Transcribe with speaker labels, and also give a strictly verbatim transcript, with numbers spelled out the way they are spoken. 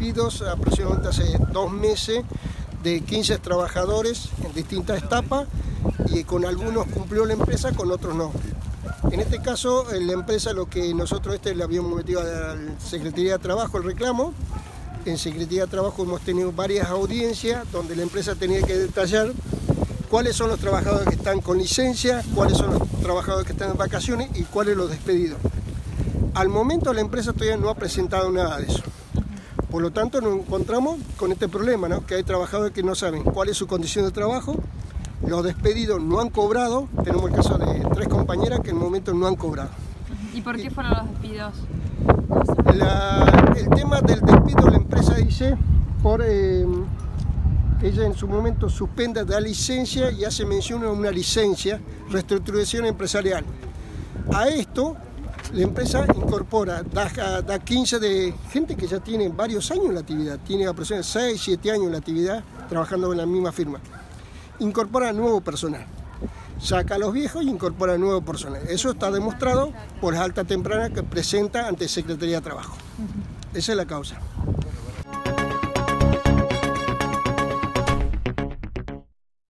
Speaker 1: despidos aproximadamente hace dos meses de quince trabajadores en distintas etapas, y con algunos cumplió la empresa, con otros no. En este caso, la empresa, lo que nosotros este le habíamos metido a la Secretaría de Trabajo el reclamo. En Secretaría de Trabajo hemos tenido varias audiencias donde la empresa tenía que detallar cuáles son los trabajadores que están con licencia, cuáles son los trabajadores que están en vacaciones y cuáles los despedidos. Al momento la empresa todavía no ha presentado nada de eso. Por lo tanto nos encontramos con este problema, ¿no? Que hay trabajadores que no saben cuál es su condición de trabajo, los despedidos no han cobrado, tenemos el caso de tres compañeras que en el momento no han cobrado.
Speaker 2: ¿Y por qué fueron los despidos?
Speaker 1: La, el tema del despido, la empresa dice, por eh, ella en su momento suspende la licencia y hace mención a una licencia, reestructuración empresarial. A esto la empresa incorpora, da, da quince de gente que ya tiene varios años en la actividad, tiene aproximadamente seis, siete años en la actividad trabajando en la misma firma. Incorpora nuevo personal, saca a los viejos y incorpora nuevo personal. Eso está demostrado por las altas tempranas que presenta ante Secretaría de Trabajo. Esa es la causa.